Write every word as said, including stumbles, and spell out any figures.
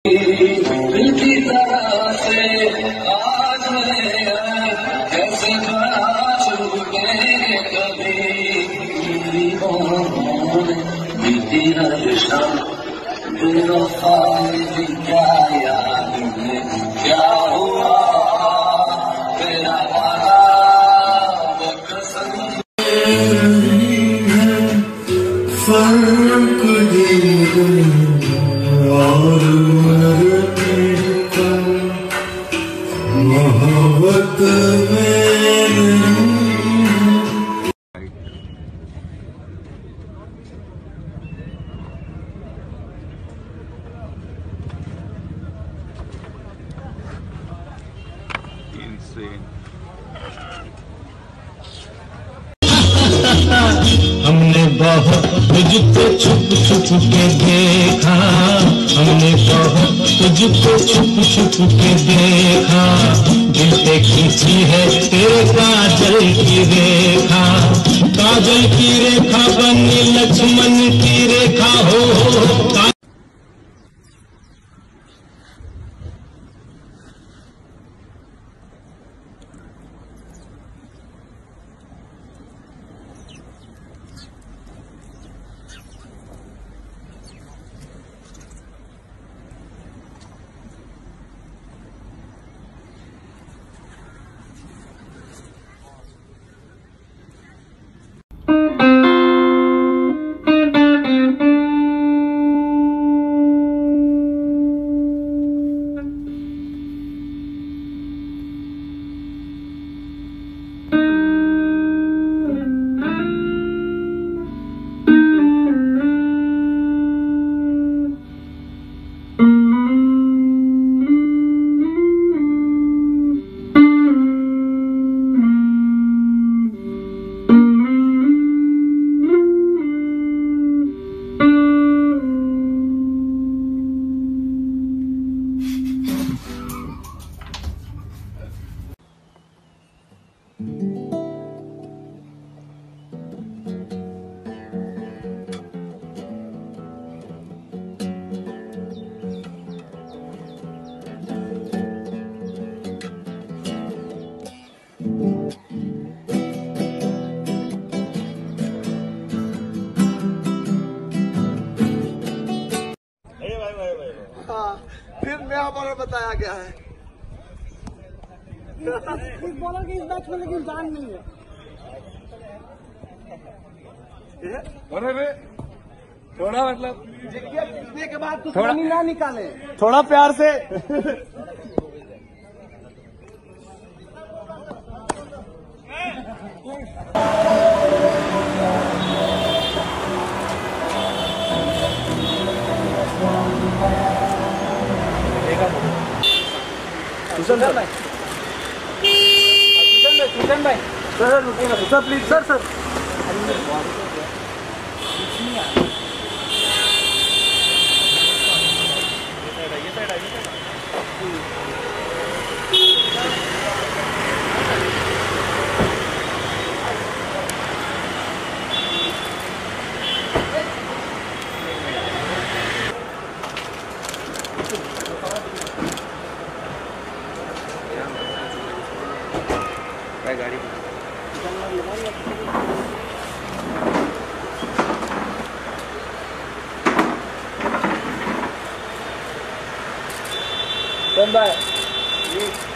दिल की तरह से आज कैसे छूटे कभी बीती हर शाम बेवफाई भी क्या याद में क्या हुआ तेरा वादा कसम फर्क दे और मोहब्बत में हमने बहुत तुझको छुप छुप के देखा, हमने बहुत तुझको छुप छुप के देखा, दिल पे खींची है तेरे काजल की रेखा, काजल की रेखा बनी लक्ष्मण की रेखा हो, हो हाँ, फिर नया बॉलर बताया गया है। इस बॉलर की इस मैच में लेकिन जान नहीं है। थोड़ा मतलब जीतने के बाद थोड़ा ना निकाले, थोड़ा प्यार से सुशांत भाई, सुशांत भाई, सर रुकिएगा सर, प्लीज सर सर गाड़ी बाय।